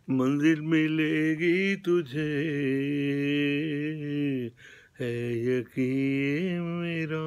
मंजिल मिलेगी तुझे है यकीन मेरा,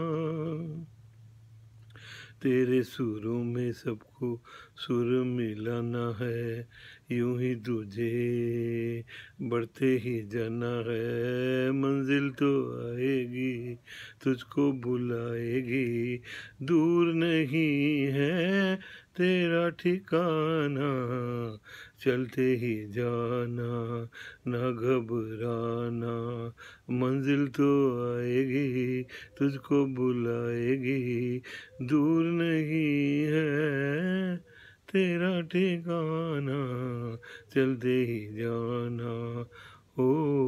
तेरे सुरों में सबको सुर मिलाना है, यूं ही तुझे बढ़ते ही जाना है। मंजिल तो आएगी तुझको बुलाएगी, दूर नहीं है तेरा ठिकाना, चलते ही जाना ना घबराना। मंजिल तो आएगी तुझको बुलाएगी, दूर नहीं है तेरा ठिकाना, चलते ही जाना हो।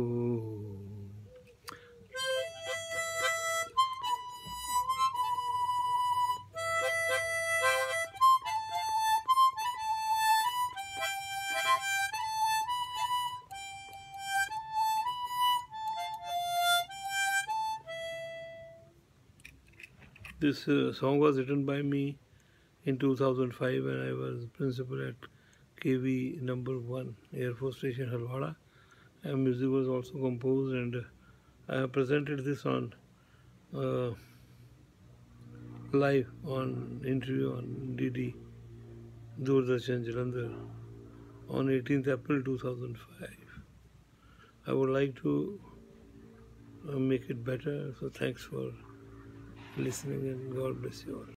This song was written by me in 2005 when I was principal at KV number 1 Air Force Station Halwara, and music was also composed, and I have presented this on live on interview on DD Doordarshan Jalandhar on 18th April 2005. I would like to make it better, so thanks for listening and God bless you all.